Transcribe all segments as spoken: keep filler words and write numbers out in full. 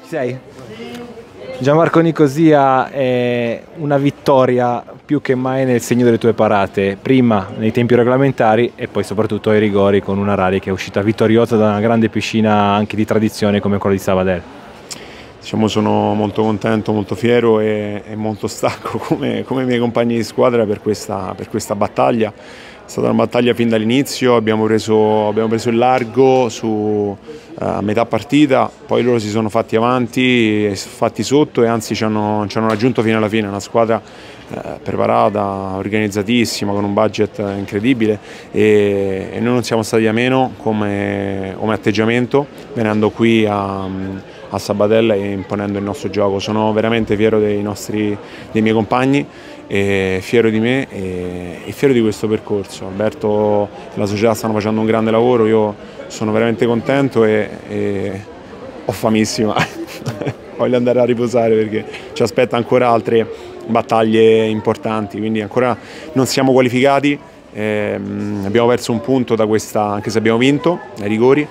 Ci sei? Gianmarco Nicosia è una vittoria più che mai nel segno delle tue parate, prima nei tempi regolamentari e poi soprattutto ai rigori con una rally che è uscita vittoriosa da una grande piscina anche di tradizione come quella di Sabadell. Diciamo, sono molto contento, molto fiero e, e molto stanco come, come i miei compagni di squadra per questa, per questa battaglia. È stata una battaglia fin dall'inizio, abbiamo preso, abbiamo preso il largo su, uh, a metà partita, poi loro si sono fatti avanti, fatti sotto e anzi ci hanno, ci hanno raggiunto fino alla fine. Una squadra uh, preparata, organizzatissima, con un budget incredibile e, e noi non siamo stati a meno come, come atteggiamento venendo qui a, a Sabadell e imponendo il nostro gioco. Sono veramente fiero dei, nostri, dei miei compagni, e fiero di me e, e fiero di questo percorso. Alberto e la società stanno facendo un grande lavoro, io sono veramente contento e, e ho famissima, voglio andare a riposare perché ci aspetta ancora altre battaglie importanti, quindi ancora non siamo qualificati, ehm, abbiamo perso un punto da questa, anche se abbiamo vinto ai rigori.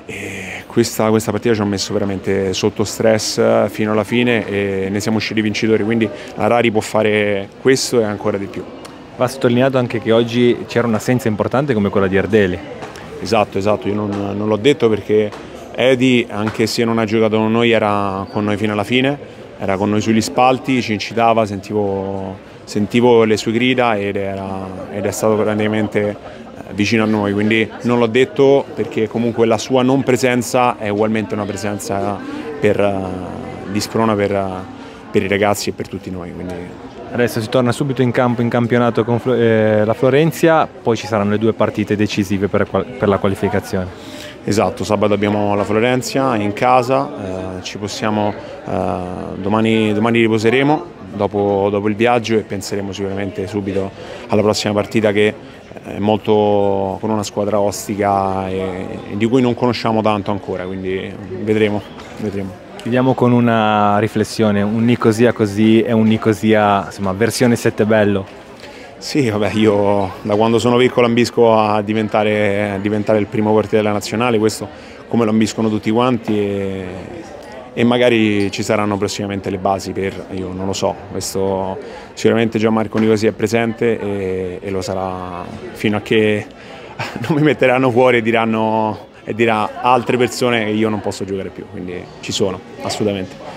E questa, questa partita ci ha messo veramente sotto stress fino alla fine e ne siamo usciti vincitori, quindi la Rari può fare questo e ancora di più. Va sottolineato anche che oggi c'era un'assenza importante come quella di Ardeli. Esatto, esatto, io non, non l'ho detto perché Edi, anche se non ha giocato con noi, era con noi fino alla fine, era con noi sugli spalti, ci incitava, sentivo, sentivo le sue grida ed, era, ed è stato praticamente vicino a noi, quindi non l'ho detto perché comunque la sua non presenza è ugualmente una presenza per, uh, di sprona per, uh, per i ragazzi e per tutti noi. Quindi... Adesso si torna subito in campo in campionato con eh, la Florenzia, poi ci saranno le due partite decisive per, per la qualificazione. Esatto, sabato abbiamo la Florenzia in casa, eh, ci possiamo, eh, domani, domani riposeremo dopo, dopo il viaggio e penseremo sicuramente subito alla prossima partita che è molto con una squadra ostica e, e di cui non conosciamo tanto ancora, quindi vedremo, vedremo. Chiudiamo con una riflessione, un Nicosia così è un Nicosia insomma, versione sette bello. Sì, vabbè, io da quando sono piccolo ambisco a diventare, a diventare il primo portiere della nazionale, questo come lo ambiscono tutti quanti e, e magari ci saranno prossimamente le basi per, io non lo so, questo sicuramente Gianmarco Nicosia è presente e, e lo sarà fino a che non mi metteranno fuori e diranno e dirà altre persone che io non posso giocare più, quindi ci sono, assolutamente.